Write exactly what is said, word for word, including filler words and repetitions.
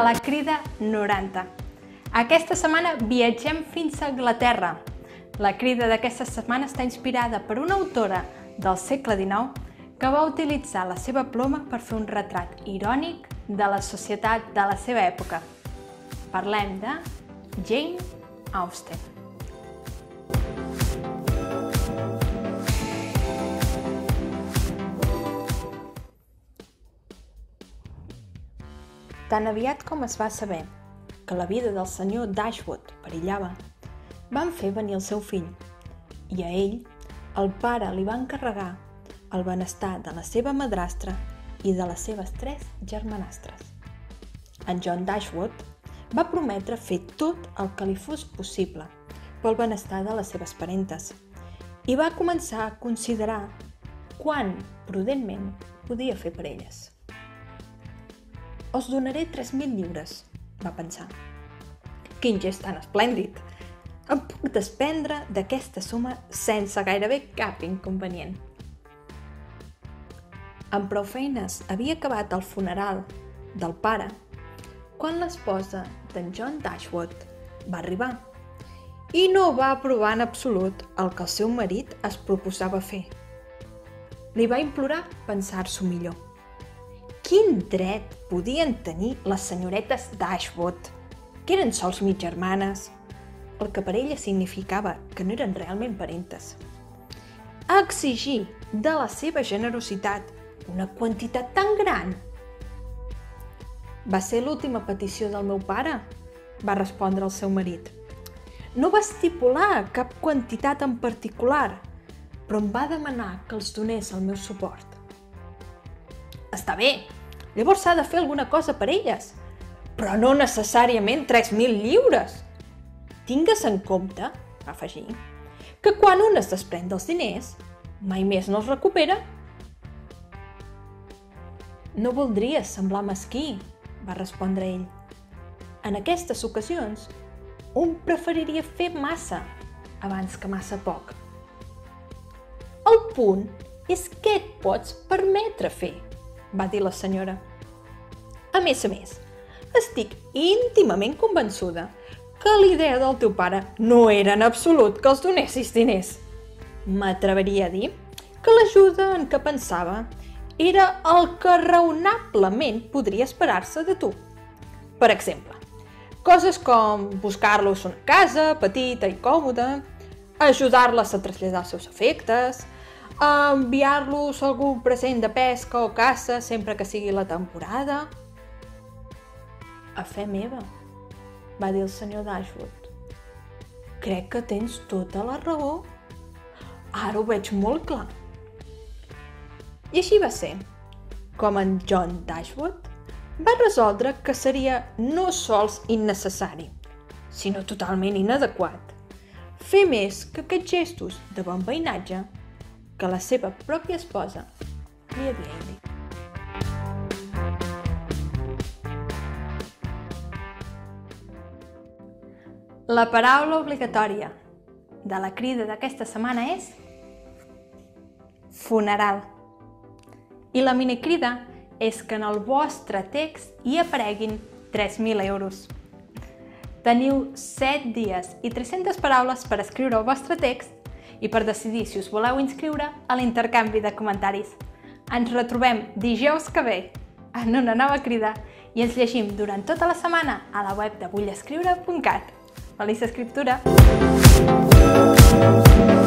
la crida noranta. Aquesta setmana viatgem fins a Anglaterra. La crida d'aquesta setmana està inspirada per una autora del segle dinou que va utilitzar la seva ploma per fer un retrat irònic de la societat de la seva època. Parlem de Jane Austen. Tan aviat com es va saber que la vida del senyor Dashwood perillava, van fer venir el seu fill, i a ell, el pare li va encarregar el benestar de la seva madrastra i de les seves tres germanastres. En John Dashwood va prometre fer tot el que li fos possible pel benestar de les seves parentes i va començar a considerar quan, prudentment, podia fer per elles. «Us donaré tres mil lliures», va pensar. «Quin gest tan esplèndid! Em puc desprendre d'aquesta suma sense gairebé cap inconvenient». Amb prou feines havia acabat el funeral del pare quan l'esposa d'en John Dashwood va arribar i no va aprovar en absolut el que el seu marit es proposava fer. Li va implorar pensar-s'ho millor. Quin dret podien tenir les senyoretes Dashwood, que eren sols mig germanes, el que per elles significava que no eren realment parentes, a exigir de la seva generositat una quantitat tan gran? «Va ser l'última petició del meu pare», va respondre el seu marit. «No va estipular cap quantitat en particular, però em va demanar que els donés el meu suport». «Està bé, llavors s'ha de fer alguna cosa per elles, però no necessàriament tres mil lliures. Tingues en compte», va afegir, «que quan un es desprèn dels diners, mai més no els recupera». «No voldria semblar mesquí», va respondre ell. «En aquestes ocasions, un preferiria fer massa abans que massa poc». «El punt és què et pots permetre fer», va dir la senyora. «A més a més, estic íntimament convençuda que l'idea del teu pare no era en absolut que els donessis diners. M'atreveria a dir que l'ajuda en què pensava era el que raonablement podria esperar-se de tu. Per exemple, coses com buscar-los una casa petita i còmoda, ajudar-les a traslladar els seus afectes, a enviar-los algun present de pesca o caça sempre que sigui la temporada». «A fe meva», va dir el senyor Dashwood. «Crec que tens tota la raó. Ara ho veig molt clar». I així va ser com en John Dashwood va resoldre que seria no sols innecessari, sinó totalment inadequat, fer més que aquests gestos de bon veïnatge que la seva pròpia esposa li havia indicat. La paraula obligatòria de la crida d'aquesta setmana és funeral. I la minicrida és que en el vostre text hi apareguin tres mil euros. Teniu set dies i tres-centes paraules per escriure el vostre text i per decidir si us voleu inscriure a l'intercanvi de comentaris. Ens retrobem dijous que ve en una nova crida i ens llegim durant tota la setmana a la web de vull escriure punt cat. Feliç escriptura!